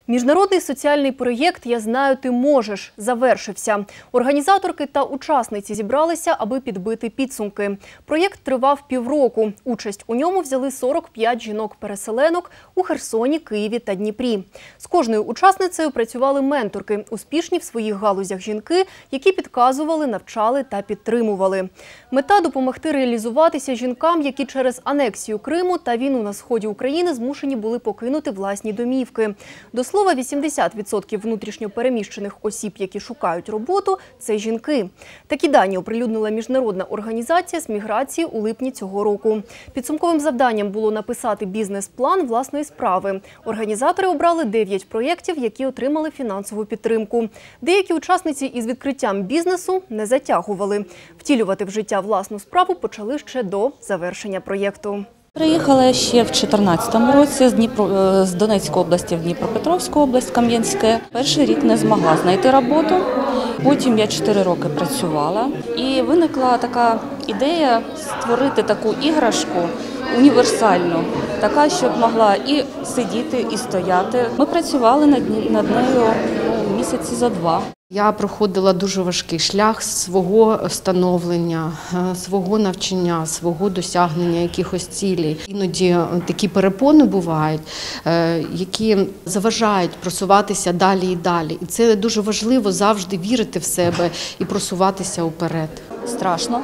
Міжнародний соціальний проєкт «Я знаю, ти можеш» завершився. Організаторки та учасниці зібралися, аби підбити підсумки. Проєкт тривав півроку. Участь у ньому взяли 45 жінок-переселенок у Херсоні, Києві та Дніпрі. З кожною учасницею працювали менторки, успішні в своїх галузях жінки, які підказували, навчали та підтримували. Мета – допомогти реалізуватися жінкам, які через анексію Криму та війну на сході України змушені були покинути власні домівки. До слова, 80% внутрішньо переміщених осіб, які шукають роботу – це жінки. Такі дані оприлюднила міжнародна організація з міграції у липні цього року. Підсумковим завданням було написати бізнес-план власної справи. Організатори обрали 9 проєктів, які отримали фінансову підтримку. Деякі учасниці із відкриттям бізнесу не затягували. Втілювати в життя власну справу почали ще до завершення проєкту. Приїхала я ще в 2014 році з Донецької області в Дніпропетровську область, Кам'янське. Перший рік не змогла знайти роботу, потім я 4 роки працювала. І виникла така ідея створити таку іграшку універсальну, така, щоб могла і сидіти, і стояти. Ми працювали над нею місяці за 2. Я проходила дуже важкий шлях свого становлення, свого навчання, свого досягнення якихось цілей. Іноді такі перепони бувають, які заважають просуватися далі і далі. І це дуже важливо завжди вірити в себе і просуватися вперед. Страшно,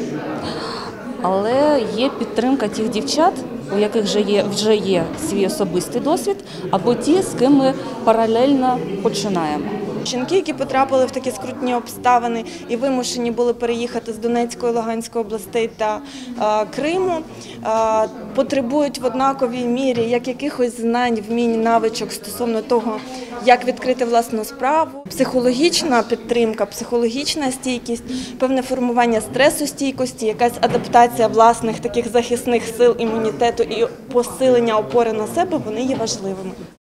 але є підтримка тих дівчат, у яких вже є свій особистий досвід, або ті, з ким ми паралельно починаємо. Жінки, які потрапили в такі скрутні обставини і вимушені були переїхати з Донецької, Луганської областей та Криму, потребують в однаковій мірі як якихось знань, вмінь, навичок стосовно того, як відкрити власну справу. Психологічна підтримка, психологічна стійкість, певне формування стресостійкості, якась адаптація власних таких захисних сил, імунітету і посилення опори на себе, вони є важливими.